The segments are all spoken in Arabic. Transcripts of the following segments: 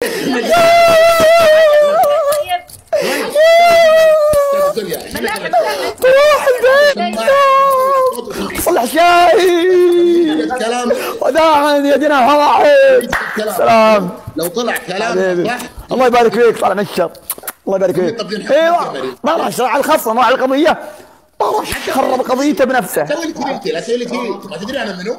روح البيت صلح شاي وداعا يا جناح واحد. سلام. لو طلع كلام صح الله يبارك فيك، طلع نشر. الله يبارك فيك. ايوه ما راح على الخصم، ما على القضيه، ما راح خرب قضيته بنفسه. سويت اسئلتي ما تدري انا منو؟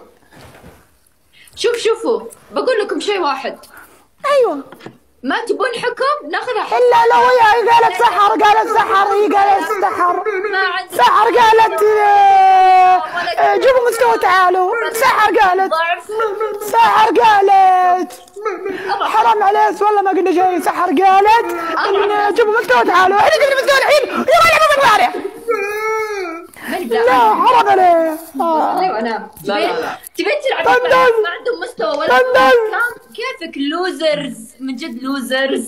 شوفوا بقول لكم شيء واحد. ايوه ما تبون حكم ناخذها حكم. الا لو هي قالت سحر، قالت سحر، هي قالت سحر، سحر قالت جيبوا مستوى تعالوا. سحر قالت، سحر قالت حرام عليك والله ما قلنا شيء. سحر قالت ان جيبوا مستوى تعالوا، احنا جبنا مستوى الحين يا رجل بالغالي. لا حرام عليك. ايوه انا تبين تلعب ما عندهم مستوى ولا كيفك لوزرز، من جد لوزرز.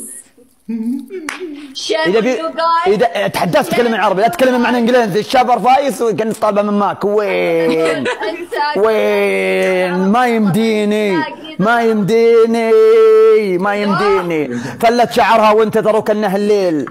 إذا تحدثت تكلم عربي، لا تتكلم معنا انجليزي. الشابر فايس وكنت طالبه من ماك. وين وين ما يمديني، ما يمديني، ما يمديني. فلت شعرها وانتظروا كأنه الليل.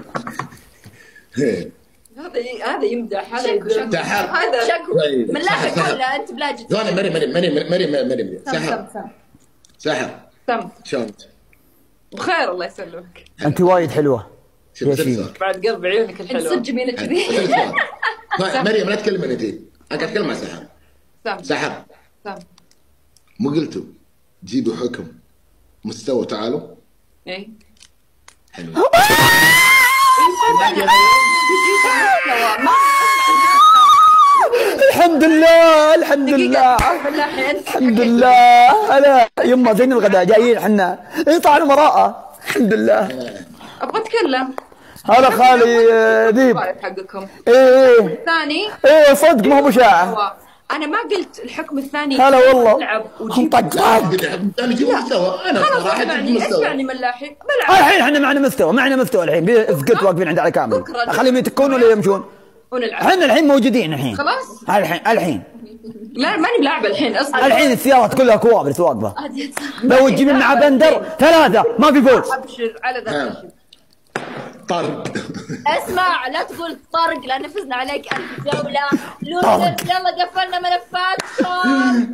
هذا يمدح، هذا يمدح، هذا شكوى من لا تقول انت بلاجد. ثواني مريم سحر شلونك؟ بخير الله يسلمك. انت وايد حلوه يا شيخ، بعد قلب عيونك الحلوه. صدق جميله كذي. مريم لا تكلم انت، انا قاعد اتكلم مع سحر. سحر مو قلتوا جيبوا حكم مستوى تعالوا؟ اي حلو. الحمد لله الحمد لله الحمد لله. انا يما زين الغداء جايين احنا يطلع المراءة. الحمد لله. ابغى اتكلم. هلا خالي ذيب حقكم. ايه الثاني ايه صدق ما هو بشاعة. انا ما قلت الحكم الثاني. هلا والله العب انا جيب مستوى. انا صراحه جيب مستوى. اسمعني ملاحي الحين احنا معنا مستوى، معنا مستوى الحين. اسقط واقفين عند على كامل. اخليهم يتكون ولا يمشون؟ ونلعب. احنا الحين موجودين الحين. خلاص الحين لا ماني بلاعبه الحين اصلا. الحين السيارات كلها كوابرس واقفه. لو تجيبين مع بندر ثلاثة ما في فوز. ابشر على ذا. طرق. اسمع لا تقول طرق لان فزنا عليك 1000 جولة. لوزرز يلا قفلنا ملفاتكم.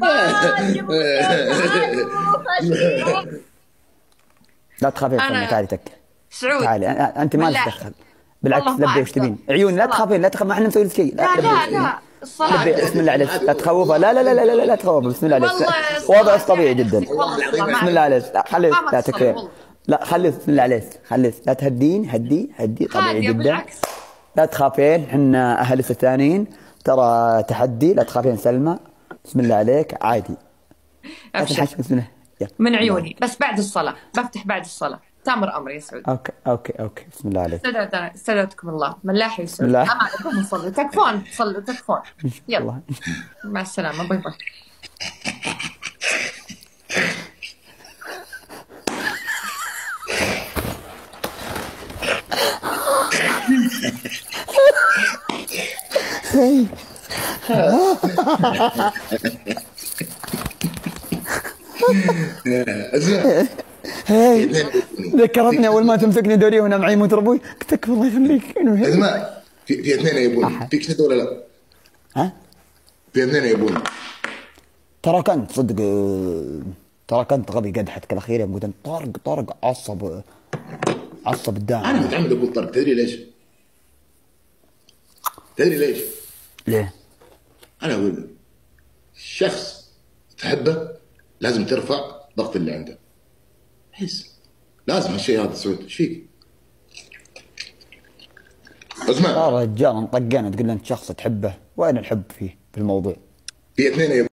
لا تخافين تعالي تك. سعود تعالي انت ما لك دخل. بالعكس لبي وش تبين عيوني. لا تخافين، لا تخاف، ما احنا نسوي لك شيء. لا الصلاة. بسم الله عليك لا تخوفها. لا تخوفها. بسم الله عليك وضع طبيعي جدا. بسم الله عليك. لا خلي لا تكفين. لا خلي بسم الله عليك خلي لا تهدين. هدي طبيعي جدا. لا تخافين، احنا اهل الثانيين ترى تحدي. لا تخافين سلمى. بسم الله عليك عادي. ابشر بسم الله من عيوني. بس بعد الصلاة بفتح بعد الصلاة. تامر امري يا سعود. اوكي بسم الله عليك. استودعتكم الله. ملاحي بسم الله. امانكم نصلي. تكفون صلوا تكفون. يلا مع السلامة. باي باي. ذكرتني اول ما تمسكني دوري وانا معي موت ابوي. قلت لك الله يخليك. اسمع في اثنين يبون فيك شد ولا لا؟ ها؟ في اثنين يبون. ترى كنت صدق، ترى كنت غبي قدحتك الاخيره. قلت طارق عصب الدام. انا متعمد اقول طارق. تدري ليش؟ ليه؟ انا اقول شخص تحبه لازم ترفع ضغط اللي عنده. بس لازم هالشيء هذا. سعود ايش فيك؟ اسمع يا رجال انطقنا تقول انت شخص تحبه. وين الحب فيه في الموضوع؟ في اثنين